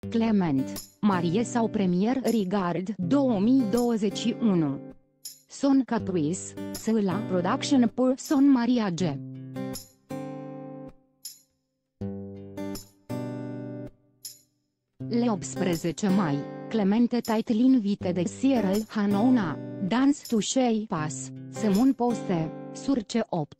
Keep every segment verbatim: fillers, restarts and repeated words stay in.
Clement, Marie sau Premier Regard două mii douăzeci și unu. Son Caprice, S L A Production por Son Maria G. Le optsprezece mai, Clemente Titlin Vite de Sierra Hanouna, Dance to Shea Pass, Simon Poste, Surce opt.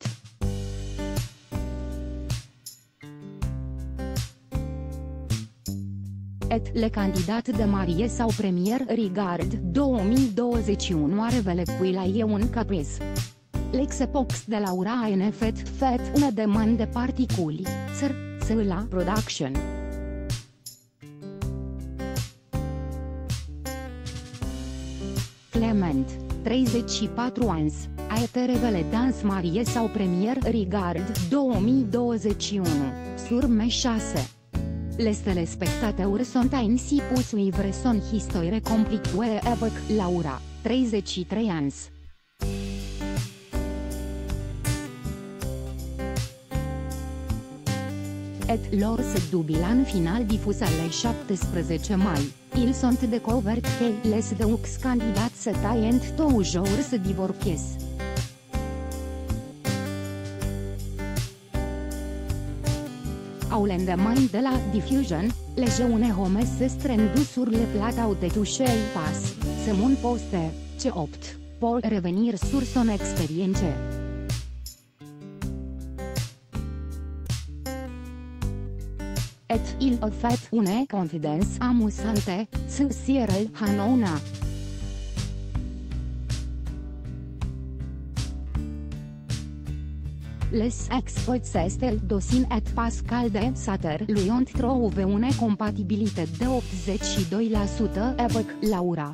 Et le candidat de Marie sau Premier Regard două mii douăzeci și unu are vele cui la e un caprice. L'exepox de Laura a nfet fet una demande de particuli, sr, S L A Production. Clement, treizeci și patru ani, a été revele Dans Marie sau Premier Regard două mii douăzeci și unu, sur me șase. Les téléspectateurs sont ainsi pour suivre son histoire compliquée avec Laura, treizeci și trei ani. Et lors du bilan final diffusé le șaptesprezece mai, ils sont découvert que les deux candidats s'étaient toujours se divorcés. Au lendemain de la diffusion, les jeunes hommes se strându sur le plateau de Touché Pass, Simon Poste, C opt, pour revenir sur son expérience. Et il a fait une confidence amusante, sur Cyril Hanouna. Les experts Estelle Dosin et Pascal de Sater lui ont trouvé une compatibilitate de optzeci și doi la sută avec Laura.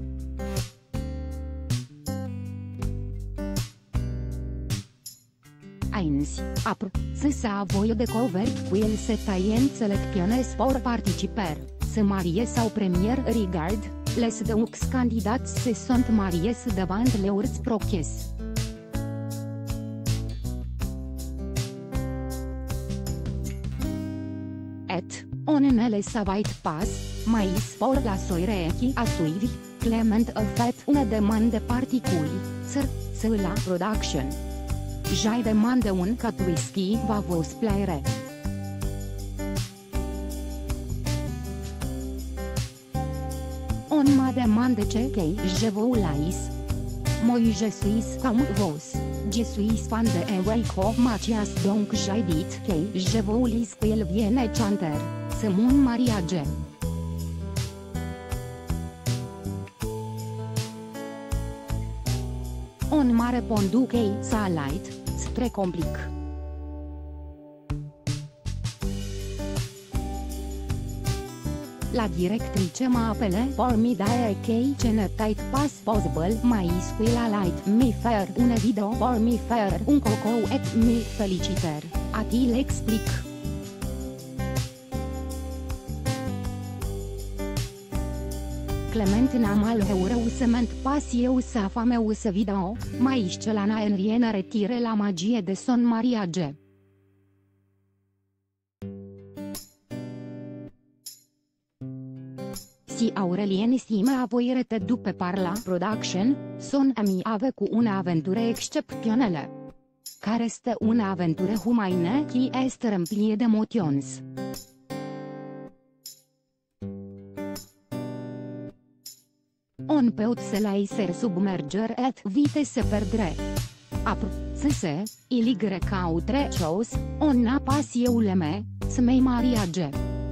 Ainsi, après, se sa voie découvert qu'il s'était sélectionné pour participer, se marier sau Premier Regard, les deux candidats se sont mariés devant leurs proches. Et, on ne le savait pas, mais pour la soirée qui a suivi, Clement a fait une demande de particuli, sur, sur la production. J'ai demandé un caprice qui va vous plaire. On m'a demandé ce que je voulais. Moi je suis comme vous, je suis fan de Enrico Macias donc j'ai dit que je voulais qu'il vienne chanter, Simon Maria G. On m'a répondu que ça allait, c'est très compliqué. La directrice m'a appelé pour me dire que ce n'était pas possible mais qu'il allait me faire une vidéo pour me faire un coucou et me féliciter, a-t-il expliqué. Clement n'a mal heureusement pas eu sa fameuse vidéo, mais cela n'a en rien retiré la magie de son mariage. Si Aurelien Sime a voit după par la production, son ami avec une aventure exceptionnelle. Care este une aventure humaine qui est remplie d'émotions. On peut se laisser submerger et vite se perdre. Après, c'est, il y a autre chose, on n'a pas eu l'aimé, ce me mariage.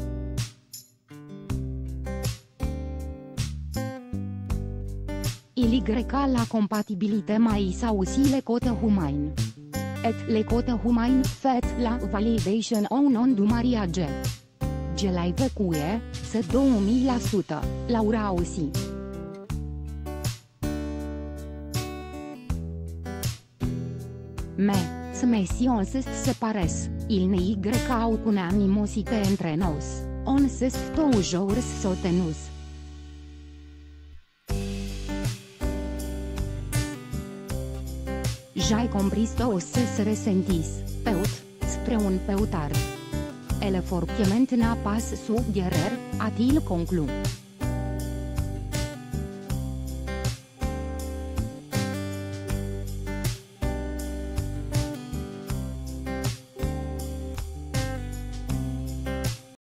Il y a la compatibilité mais aussi le côté humain. Et le côté humain fait la validation au nom du mariage. Je l'ai vécu, c'est deux mille la sută, Laura aussi. Mais, ce messieurs se séparent, il n'y a aucune animosité entre nous, on s'est toujours soutenus. J'ai compris tous ces ressentis, peut, spre un peu tard. ele forcément n'a pas su guerrer, a-t-il conclu.